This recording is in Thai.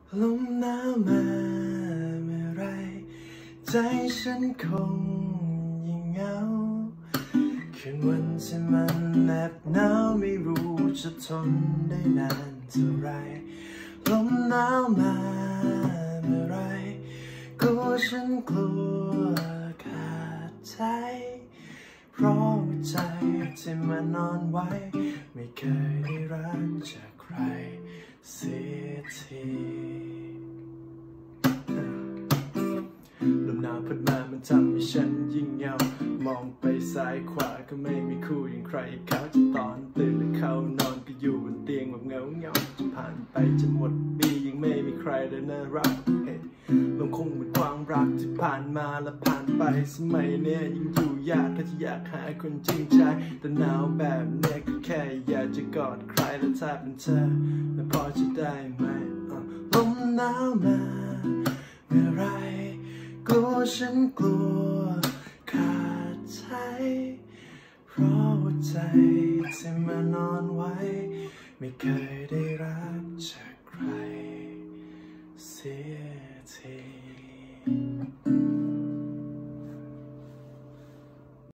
ลมหนาวมาเมื่อไรใจฉันคงยิ่งเหงาคืนวันที่มันแนบหนาวไม่รู้จะทนได้นานเท่าไรลมหนาวมาเมื่อไรกลัวฉันกลัวขาดใจเพราะหัวใจที่มันนอนไว้ไม่เคยได้รักจากใครเสียทีลมหนาวพัดมามันทำให้ฉันยิ่งเหงามองไปซ้ายขวาก็ไม่มีคู่อย่างใครเขาจะตอนตื่นและเขานอนก็อยู่บนเตียงแบบเงาจะผ่านไปจะหมดปียังไม่มีใครเลยน่ารักลงคงเหมือนความรักที่ผ่านมาและผ่านไปสมัยเนี้ยยังอยู่ยากถ้าที่อยากหาคนจริงใจแต่หนาวแบบเนี้ยก็แค่อยากจะกอดใครและถ้าเป็นเธอไม่พอจะได้ไหมลมหนาวมาเมื่อไรกลัวฉันกลัวขาดใจเพราะหัวใจที่มานอนไว้ไม่เคยได้รักจากใครเสียที